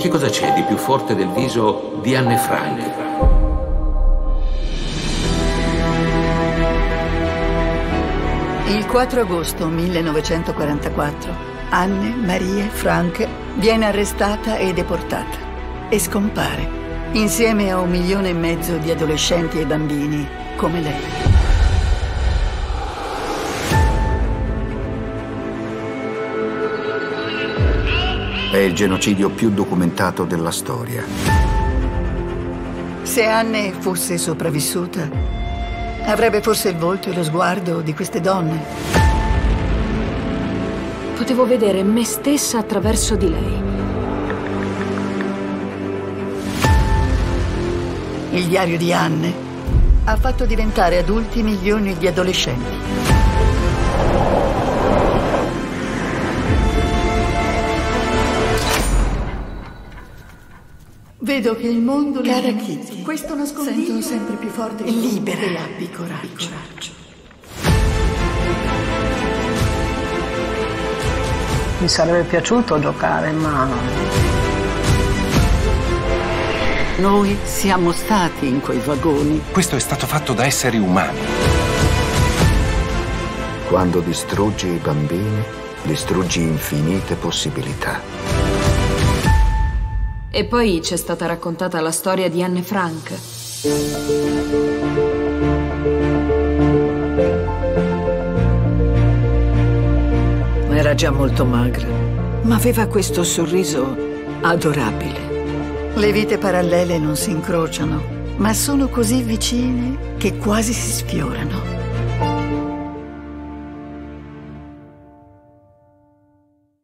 che cosa c'è di più forte del viso di Anne Frank? Il 4 agosto 1944, Anne Marie Frank viene arrestata e deportata e scompare, insieme a 1,5 milioni di adolescenti e bambini come lei. È il genocidio più documentato della storia. Se Anne fosse sopravvissuta, avrebbe forse il volto e lo sguardo di queste donne. Potevo vedere me stessa attraverso di lei. Il diario di Anne ha fatto diventare adulti milioni di adolescenti. Vedo che il mondo... Cara Kitty, questo nascondiglio sento sempre più forte libera e abbi coraggio. Mi sarebbe piaciuto giocare, ma... Noi siamo stati in quei vagoni. Questo è stato fatto da esseri umani. Quando distruggi i bambini, distruggi infinite possibilità. E poi c'è stata raccontata la storia di Anne Frank. Era già molto magra, ma aveva questo sorriso adorabile. Le vite parallele non si incrociano, ma sono così vicine che quasi si sfiorano.